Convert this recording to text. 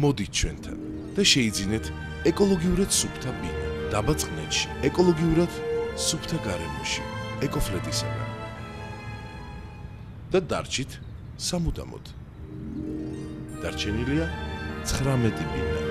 მოდით ჩვენთან და შეიძინეთ ეკოლოგიურად სუფთა ბინა, დაბა წყნეთში, ეკოლოგიურად სუფთა გარემოში, ეკოფლეტისაგან. და დარჩით სამუდამოდ. დარჩენილია 19 ბინა.